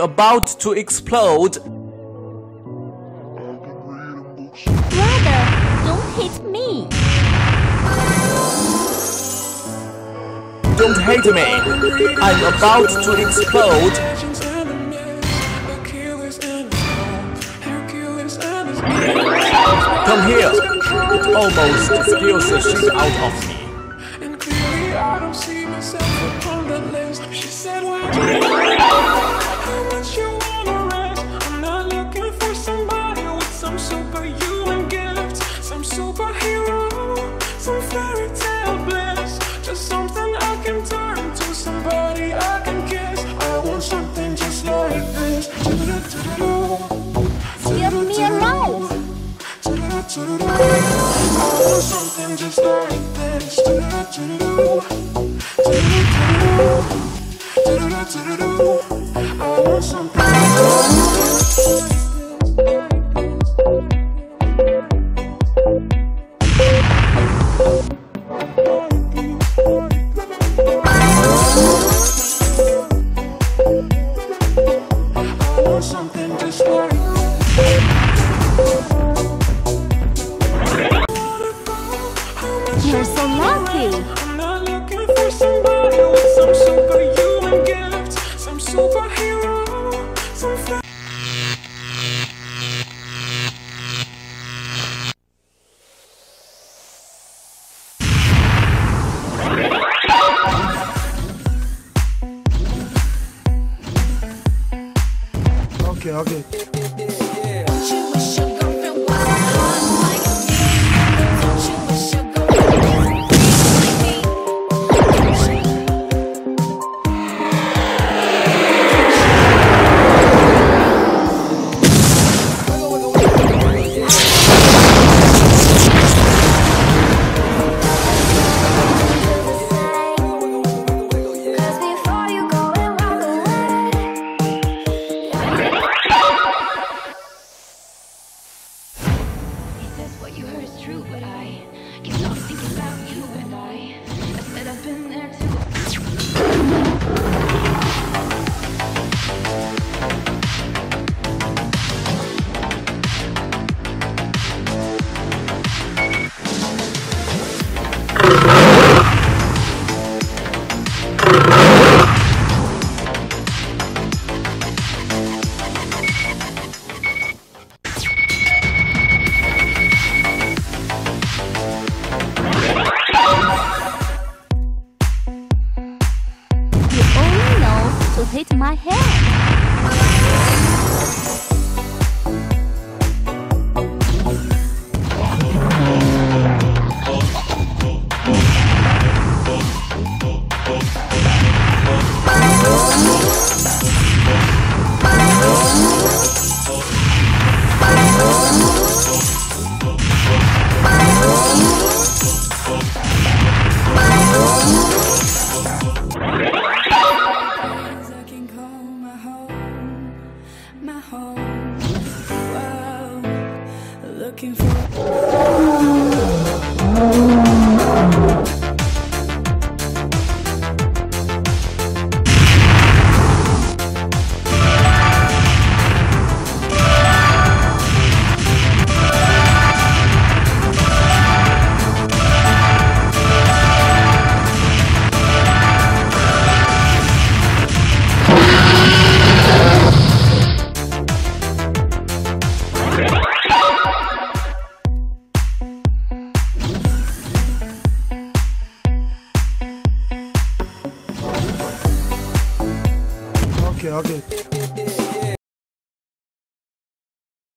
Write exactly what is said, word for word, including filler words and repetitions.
about to explode. Brother, don't hit me. Don't hate me. I'm about to explode. Come here. It almost scares the shit out of me. And clearly I don't see myself upon that list. She said, why do you how much you wanna rest? I'm not looking for somebody with some superhuman gifts, some superhero, some fairy tale bliss. Just something I can turn to, somebody I can kiss. I want something just like this. Leave me alone. I want something just like this. I want something something just like You're so lucky. I'm not looking for somebody with some superhuman gifts, some superhero, some fa- Okay, okay. What you heard is true, but I keep on thinking about you, and I, I said I've been there too. To hit my head. Looking for Okay, okay.